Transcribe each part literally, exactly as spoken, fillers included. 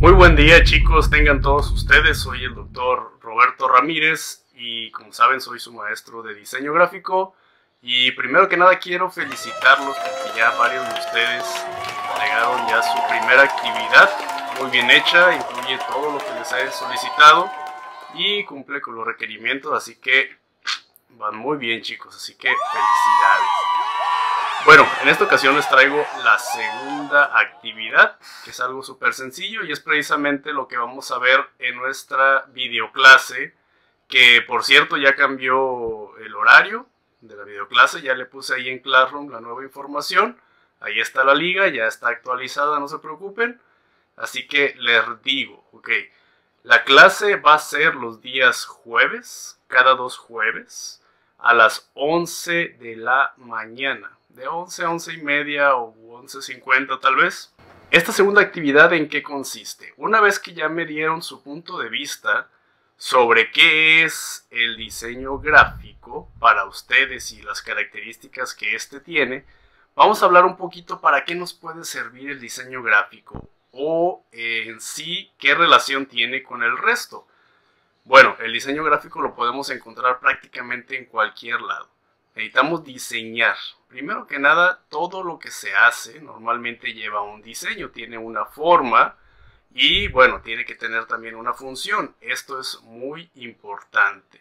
Muy buen día, chicos, tengan todos ustedes. Soy el doctor Roberto Ramírez y como saben soy su maestro de diseño gráfico. Y primero que nada quiero felicitarlos porque ya varios de ustedes entregaron ya su primera actividad muy bien hecha, incluye todo lo que les he solicitado y cumple con los requerimientos, así que van muy bien, chicos, así que felicidades. Bueno, en esta ocasión les traigo la segunda actividad, que es algo súper sencillo y es precisamente lo que vamos a ver en nuestra videoclase, que por cierto ya cambió el horario de la videoclase, ya le puse ahí en Classroom la nueva información, ahí está la liga, ya está actualizada, no se preocupen, así que les digo, ok, la clase va a ser los días jueves, cada dos jueves, a las once de la mañana. De once a once y media o once cincuenta tal vez. Esta segunda actividad, ¿en qué consiste? Una vez que ya me dieron su punto de vista sobre qué es el diseño gráfico para ustedes y las características que este tiene, vamos a hablar un poquito para qué nos puede servir el diseño gráfico o eh, en sí qué relación tiene con el resto. Bueno, el diseño gráfico lo podemos encontrar prácticamente en cualquier lado. Necesitamos diseñar. Primero que nada, todo lo que se hace normalmente lleva un diseño, tiene una forma y bueno, tiene que tener también una función. Esto es muy importante.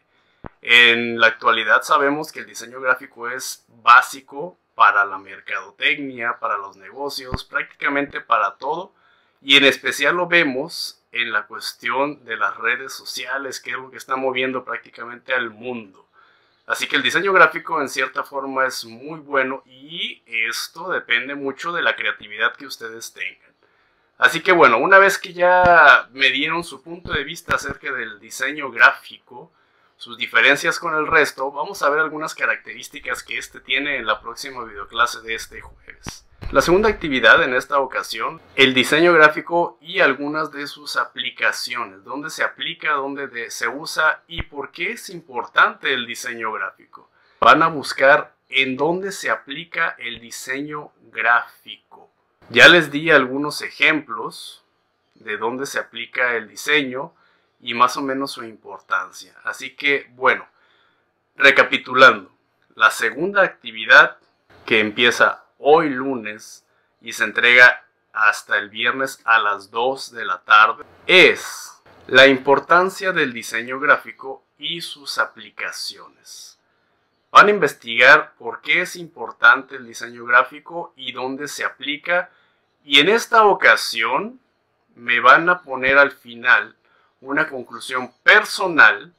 En la actualidad sabemos que el diseño gráfico es básico para la mercadotecnia, para los negocios, prácticamente para todo. Y en especial lo vemos en la cuestión de las redes sociales, que es lo que está moviendo prácticamente al mundo. Así que el diseño gráfico en cierta forma es muy bueno y esto depende mucho de la creatividad que ustedes tengan. Así que bueno, una vez que ya me dieron su punto de vista acerca del diseño gráfico, sus diferencias con el resto, vamos a ver algunas características que este tiene en la próxima videoclase de este jueves. La segunda actividad en esta ocasión, el diseño gráfico y algunas de sus aplicaciones, dónde se aplica, dónde se usa y por qué es importante el diseño gráfico. Van a buscar en dónde se aplica el diseño gráfico. Ya les di algunos ejemplos de dónde se aplica el diseño y más o menos su importancia. Así que bueno, recapitulando, la segunda actividad que empieza hoy lunes y se entrega hasta el viernes a las dos de la tarde es la importancia del diseño gráfico y sus aplicaciones. Van a investigar por qué es importante el diseño gráfico y dónde se aplica, y en esta ocasión me van a poner al final una conclusión personal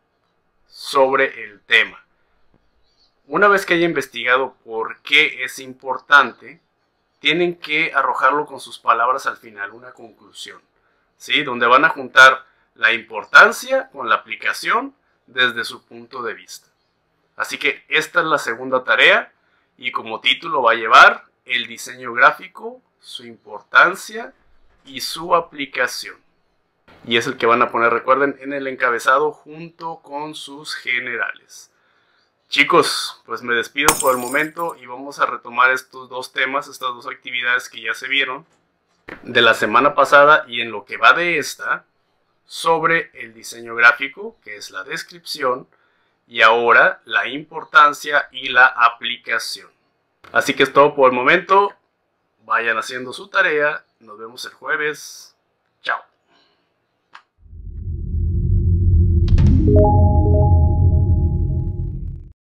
sobre el tema. Una vez que haya investigado por qué es importante, tienen que arrojarlo con sus palabras al final, una conclusión, ¿sí? Donde van a juntar la importancia con la aplicación desde su punto de vista. Así que esta es la segunda tarea y como título va a llevar el diseño gráfico, su importancia y su aplicación. Y es el que van a poner, recuerden, en el encabezado junto con sus generales. Chicos, pues me despido por el momento y vamos a retomar estos dos temas, estas dos actividades que ya se vieron de la semana pasada y en lo que va de esta, sobre el diseño gráfico, que es la descripción, y ahora la importancia y la aplicación. Así que es todo por el momento, vayan haciendo su tarea, nos vemos el jueves, chao.